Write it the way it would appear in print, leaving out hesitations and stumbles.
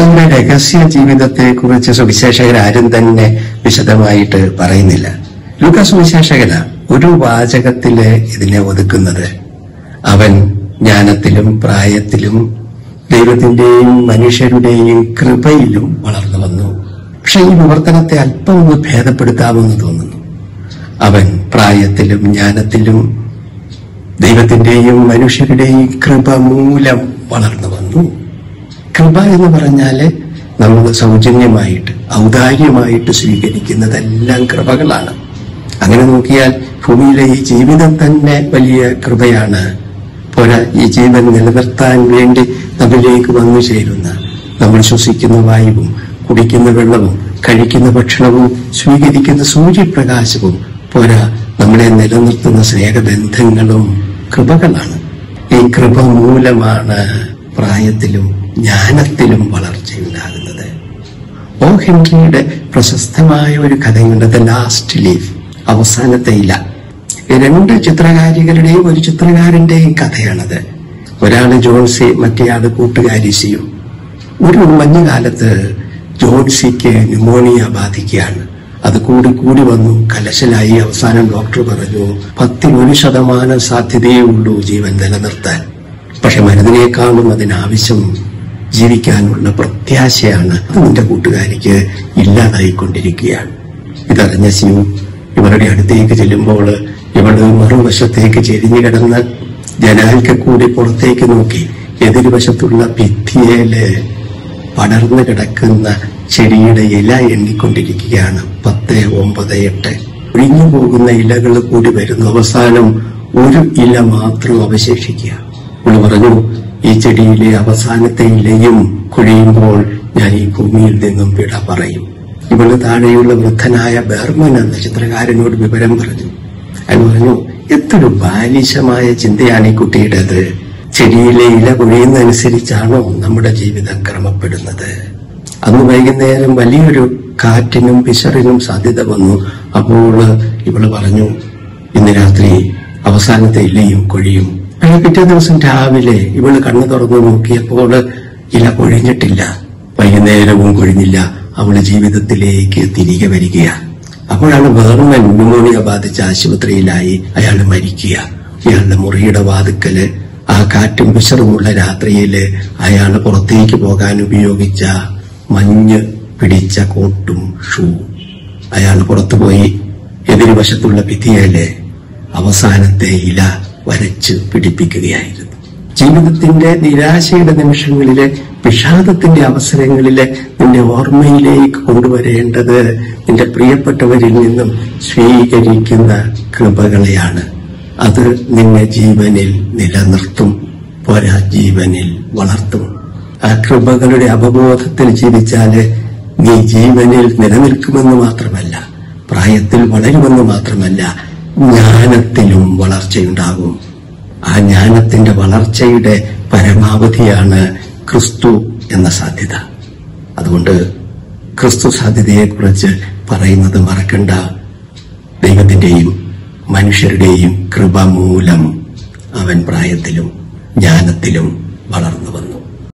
ക്രിസ്തുവിന്റെ രഹസ്യ ജീവിതത്തെക്കുറിച്ച് സുവിശേഷകരാരും തന്നെ വിശദമായിട്ട് പറയുന്നില്ല. ലൂക്കാ സുവിശേഷകന ഒരു വാചകത്തില് ഇതിനെ ഒതുക്കുന്നത്, അവൻ ജ്ഞാനത്തിലും പ്രായത്തിലും ദൈവത്തിന്റെയും മനുഷ്യരുടെയും കൃപയിലും വളർന്നു വന്നു. പക്ഷെ ഈ വിവർത്തനത്തെ അല്പം ഒന്ന് ഭേദപ്പെടുത്താമെന്ന് തോന്നുന്നു. അവൻ പ്രായത്തിലും ജ്ഞാനത്തിലും ദൈവത്തിന്റെയും മനുഷ്യരുടെയും കൃപ മൂലം വളർന്നു വന്നു. കൃപ എന്ന് പറഞ്ഞാല് നമ്മൾ സൗജന്യമായിട്ട് ഔദാര്യമായിട്ട് സ്വീകരിക്കുന്നതെല്ലാം കൃപകളാണ്. അങ്ങനെ നോക്കിയാൽ ഭൂമിയിലെ ഈ ജീവിതം തന്നെ വലിയ കൃപയാണ്. പോരാ, ഈ ജീവൻ നിലനിർത്താൻ വേണ്ടി നമ്മിലേക്ക് വന്നു ചേരുന്ന, നമ്മൾ ശ്വസിക്കുന്ന വായുവും കുടിക്കുന്ന വെള്ളവും കഴിക്കുന്ന ഭക്ഷണവും സ്വീകരിക്കുന്ന സൂര്യപ്രകാശവും പോരാ, നമ്മളെ നിലനിർത്തുന്ന സ്നേഹബന്ധങ്ങളും കൃപകളാണ്. ഈ കൃപ മൂലമാണ് പ്രായത്തിലും ജ്ഞാനത്തിലും വളർച്ചയുണ്ടാകുന്നത്. ഓ ഹെൻറിയുടെ പ്രശസ്തമായ ഒരു കഥയുണ്ട്, ദ ലാസ്റ്റ് ലീഫ്, അവസാനത്തെ ഇല. രണ്ട് ചിത്രകാരികളുടെയും ഒരു ചിത്രകാരന്റെയും കഥയാണത്. ഒരാള് ജോൺസി, മറ്റേയാള് കൂട്ടുകാരിസിയും. ഒരു മഞ്ഞുകാലത്ത് ജോൺസിക്ക് ന്യൂമോണിയ ബാധിക്കുകയാണ്. അത് കൂടി വന്നു, കലശലായി. അവസാനം ഡോക്ടർ പറഞ്ഞു 10% സാധ്യതയേ ഉള്ളൂ ജീവൻ നിലനിർത്താൻ. പക്ഷെ മരുന്നിനേക്കാളും അതിനാവശ്യം ജീവിക്കാനുള്ള പ്രത്യാശയാണ്. അത് നിന്റെ കൂട്ടുകാരിക്ക് ഇല്ലാതായിക്കൊണ്ടിരിക്കുകയാണ്. ഇതറിഞ്ഞ ശിവ ഇവരുടെ അടുത്തേക്ക് ചെല്ലുമ്പോൾ ഇവള് മറുവശത്തേക്ക് ചെരിഞ്ഞു കിടന്ന് ജനാൽക്ക് കൂടി പുറത്തേക്ക് നോക്കി എതിർവശത്തുള്ള ഭിത്തിയില് പടർന്നു കിടക്കുന്ന ചെടിയുടെ ഇല എണ്ണിക്കൊണ്ടിരിക്കുകയാണ്. 10, 9, 8 ഒഴിഞ്ഞു പോകുന്ന ഇലകൾ കൂടി വരുന്നു. അവസാനം ഒരു ഇല മാത്രം അവശേഷിക്കുക. അവൾ പറഞ്ഞു, ഈ ചെടിയിലെ അവസാനത്തെ ഇലയും കൊഴിയുമ്പോൾ ഞാൻ ഈ ഭൂമിയിൽ നിന്നും വിട പറയും. ഇവള് താഴെയുള്ള വൃദ്ധനായ ബെർമൻ എന്ന ചിത്രകാരനോട് വിവരം പറഞ്ഞു. അയാൾ പറഞ്ഞു, എത്ര ബാലിശമായ ചിന്തയാണ് ഈ കുട്ടിയുടേത്. ചെടിയിലെ ഇല കൊഴിയുന്നതനുസരിച്ചാണോ നമ്മുടെ ജീവിതം ക്രമപ്പെടുന്നത്? അന്ന് വൈകുന്നേരം വലിയൊരു കാറ്റിനും പിശറിനും സാധ്യത വന്നു. അപ്പോൾ ഇവള് പറഞ്ഞു, ഇന്ന് രാത്രി അവസാനത്തെ ഇലയും കൊഴിയും. പിറ്റേ ദിവസം രാവിലെ ഇവള് കണ്ണു തുറന്നു നോക്കിയപ്പോൾ ഇല കൊഴിഞ്ഞിട്ടില്ല, വൈകുന്നേരവും കൊഴിഞ്ഞില്ല. അവള് ജീവിതത്തിലേക്ക് തിരികെ വരികയാണ്. അപ്പോഴാണ് ബെർമൻ ന്യൂമോണിയ ബാധിച്ച ആശുപത്രിയിലായി. അയാൾ മരിക്കുക. ഇയാളുടെ മുറിയുടെ വാതുക്കല് ആ കാറ്റും പിശറുമുള്ള രാത്രിയില് അയാൾ പുറത്തേക്ക് പോകാൻ ഉപയോഗിച്ച മഞ്ഞ് പിടിച്ച കോട്ടും ഷൂ അയാൾ പുറത്തുപോയി എതിർവശത്തുള്ള ഭിത്തിയില് അവസാനത്തെ ഇല വരച്ച് പിടിപ്പിക്കുകയായിരുന്നു. ജീവിതത്തിന്റെ നിരാശയുടെ നിമിഷങ്ങളില്, വിഷാദത്തിന്റെ അവസരങ്ങളില് നിന്റെ ഓർമ്മയിലേക്ക് കൊണ്ടുവരേണ്ടത് നിന്റെ പ്രിയപ്പെട്ടവരിൽ നിന്നും സ്വീകരിക്കുന്ന കൃപകളെയാണ്. അത് നിന്നെ ജീവനിൽ നിലനിർത്തും, പോരാ ജീവനിൽ വളർത്തും. ആ കൃപകളുടെ അവബോധത്തിൽ ജീവിച്ചാല് നീ ജീവനിൽ നിലനിൽക്കുമെന്ന് മാത്രമല്ല, പ്രായത്തിൽ വളരുമെന്ന് മാത്രമല്ല, ജ്ഞാനത്തിലും വളർച്ചയുണ്ടാകും. ആ ജ്ഞാനത്തിന്റെ വളർച്ചയുടെ പരമാവധിയാണ് ക്രിസ്തു എന്ന സാധ്യത. അതുകൊണ്ട് ക്രിസ്തു സാധ്യതയെക്കുറിച്ച് പറയുന്നത് മറക്കണ്ട. ദൈവത്തിന്റെയും മനുഷ്യരുടെയും കൃപ മൂലം അവൻ പ്രായത്തിലും ജ്ഞാനത്തിലും വളർന്നു.